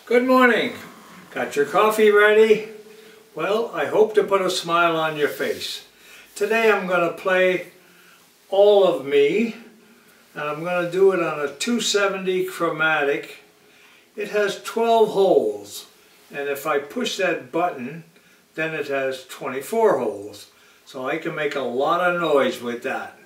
Good morning. Got your coffee ready? Well, I hope to put a smile on your face. Today I'm going to play All of Me, and I'm going to do it on a 270 chromatic. It has 12 holes, and if I push that button, then it has 24 holes. So I can make a lot of noise with that.